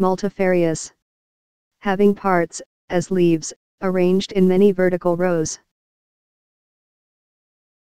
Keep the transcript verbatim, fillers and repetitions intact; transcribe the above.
multifarious. Having parts, as leaves, arranged in many vertical rows.